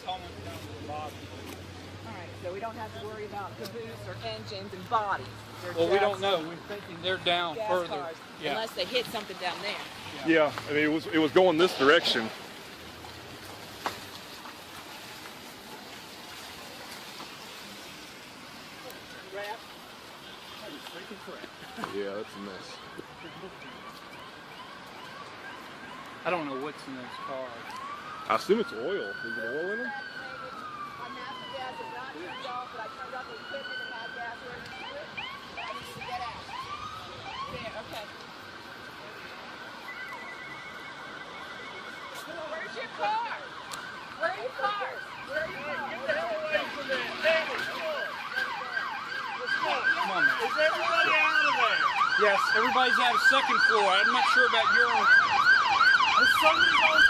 It's almost down to the bottom. All right, so we don't have to worry about caboose or engines and bodies. Well, we don't know. We're thinking they're down gas further. cars, Yeah. unless they hit something down there. Yeah, I mean it was going this direction. Yeah, that's a mess. I don't know what's in those cars. I assume it's oil. Is it oil in them? My master gas is not turned off, but I turned off the equipment and had gas ready to do it. But I needed to get out. There, okay. Where's your car? Where are your cars? Where are your cars? Get the hell away from that. Danny, come on. Let's go. Come on, man. Is everybody out of there? Yes, everybody's at a second floor. I'm not sure about your own. Is somebody on